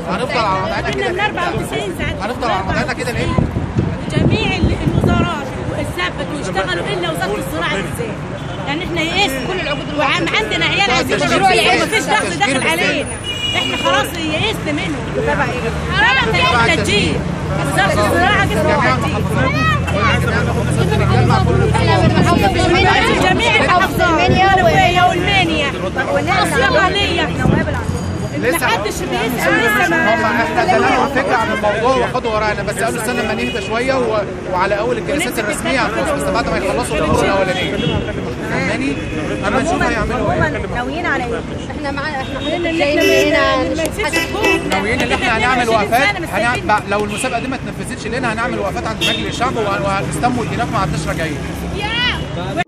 هنفضل على وضعنا كده من 94 ساعه هنفضل على وضعنا كده ليه؟ جميع الوزارات ثبتوا واشتغلوا الا وزاره الزراعه بالذات. يعني احنا يئسنا كل العقود وعندنا عيال عايزين مشروع العيش مفيش ضغط داخل علينا. احنا خلاص يئسنا منهم. تبع ايه؟ تبع التجيب. وزاره الزراعه جميع المحافظات والمنيا والصيدليه محدش بيسأل لسه ما احنا اديناهم فكره عن الموضوع واخدوا ورانا، بس قالوا استنى لما نهدى شويه وعلى اول الجلسات الرسميه هنخلص، بس بعد ما يخلصوا الامور الاولانيه. فاهماني؟ اما نشوف هيعملوا ايه. ناويين على ايه؟ احنا معانا ناويين ان احنا هنعمل وقفات، لو المسابقه دي ما اتنفذتش لنا هنعمل وقفات عند مجلس الشعب وهنستموا الدينات ما عدناش راجعين.